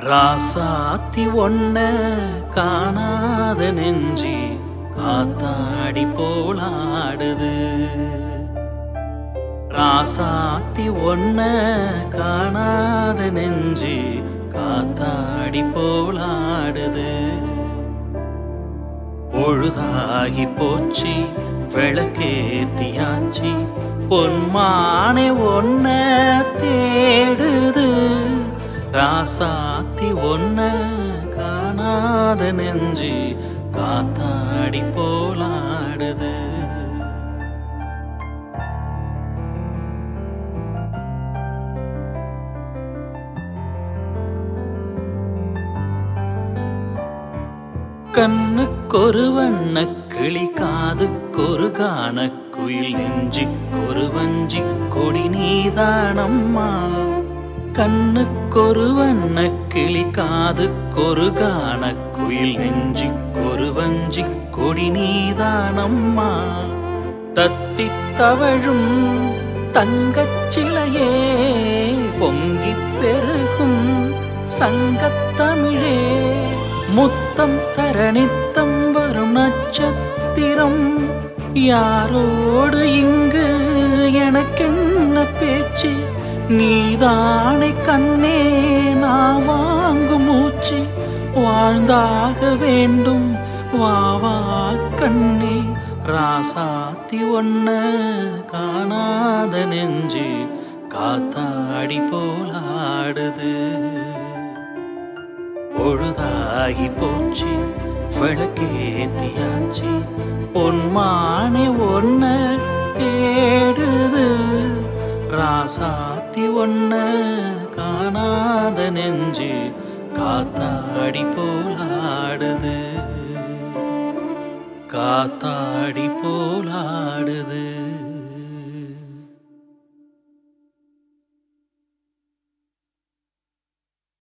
ராசாத்தி ஒன்ன காணாத நெஞ்சி காத்தாடி போலாடுது. ராசாத்தி ஒன்ன காணாத நெஞ்சி காத்தாடி போலாடுது. பொழுதாகி போச்சு விளக்கேத்தியாச்சு பொன்மானே ஒன்ன தேடுது. ராசாத்தி ஒன்ன காணாத நெஞ்சு காத்தாடி போலாடுது. கண்ணுக்கொரு வண்ண கிளி காதுக்கொரு கான குயில் நெஞ்சுக்கொரு வஞ்சி கொடி நீதானம்மா. கண்ணுக்கொரு வண்ண கிளி காதுக்கொரு கான குயில் நெஞ்சுக்கொரு வஞ்சி கொடி நீதானம்மா. தத்தித் தவழும் தங்கச் சிலையே பொங்கிப் பெருகும் சங்கத்தமிழே முத்தம் தர நித்தம் வரும் நட்சத்திரம். யாரோடு இங்கு எனக்கென்ன பேச்சு, நீதானை கண்ணே நான் வாங்கும் மூச்சு. வாழ்ந்தாக வேண்டும் வாவா கண்ணே. ராசாத்தி ஒன்ன காணாத நெஞ்சு காத்தாடி போலாடுது. பொழுதாகி போச்சு விளக்கேத்தியாச்சு பொன்மானே ஒன்ன தேடுது. ராசாத்தி ஒன்ன காணாத நெஞ்சு காத்தாடி போலாடுது. காத்தாடி போலாடுது.